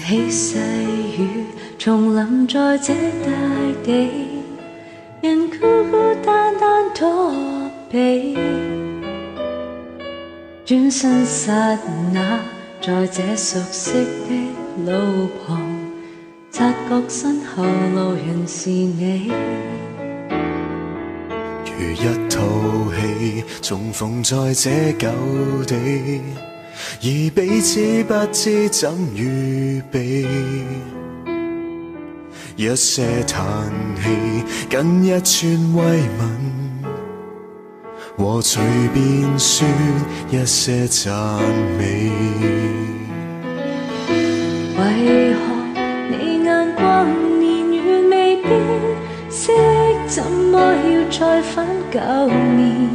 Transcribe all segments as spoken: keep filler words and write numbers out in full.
起细雨重临在这大地，人孤孤单单躲避。转身刹那，在这熟悉的路旁，察觉身後路人是你。 如一套戲，重逢在這舊地，而彼此不知怎預備。一些嘆氣，跟一串慰問，和隨便說一些讚美。 為何你眼光年月未變，思憶怎麼要再返舊年？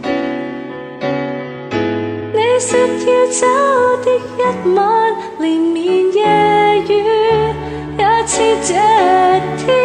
你說要走的一晚，連綿夜雨也似這天，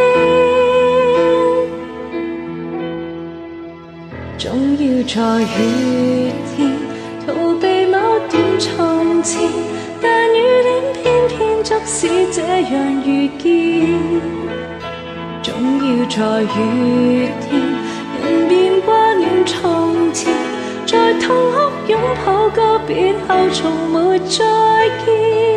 總要在雨天逃避某段從前，但雨點偏偏促使這樣遇見。總要在雨天，人便掛念從前，在痛哭擁抱告別後，從沒再見。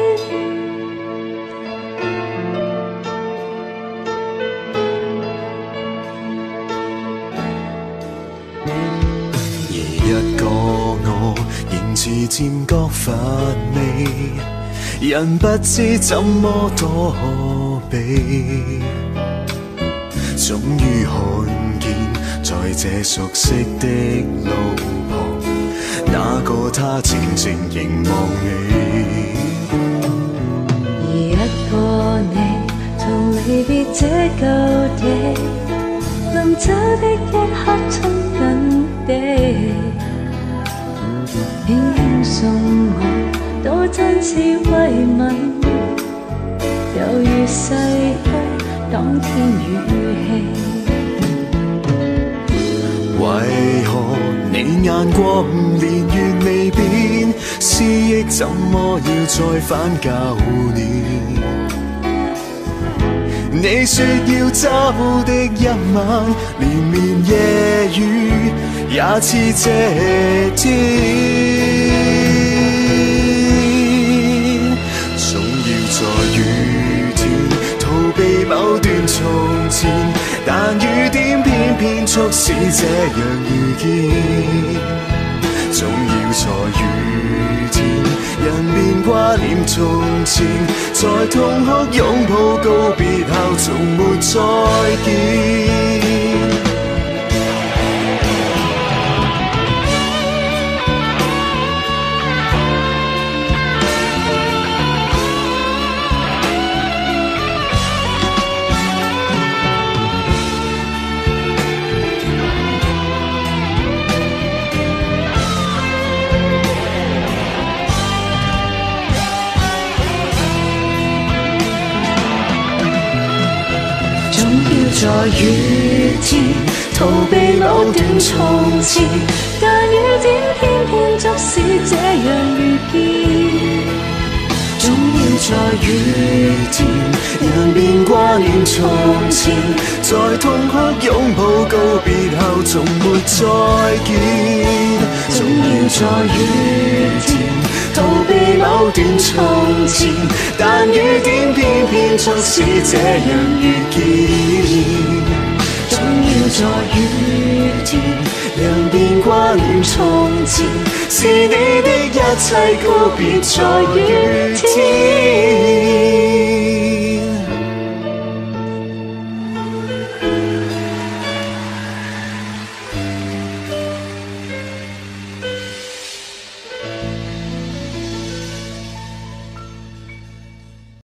而一個我，仍自漸覺乏味，人不知怎麼躲避。終於看見，在這熟悉的路旁，那個他靜靜凝望你。 而一個你，從離別這舊地，臨走的一刻親近地，輕輕送我到真摯慰問，猶如逝去當天語氣。 為何你眼光年月未變，思憶怎麼要再返舊年？你說要走的一晚，連綿夜雨也似這天，總要在雨天逃避某段從前，但雨點偏偏促使這樣遇見。總要在雨天，人便掛念從前，在痛哭擁抱告別後，從沒再見。在雨天逃避某段從前，但雨點偏偏促使這樣遇見。總要在雨天，人便掛念從前，在痛哭擁抱告別後，從沒再見。總要在雨天逃避某段從前，但雨點偏偏促使這樣遇見。總要在雨天，人便掛念從前，是你的一切告別在雨天。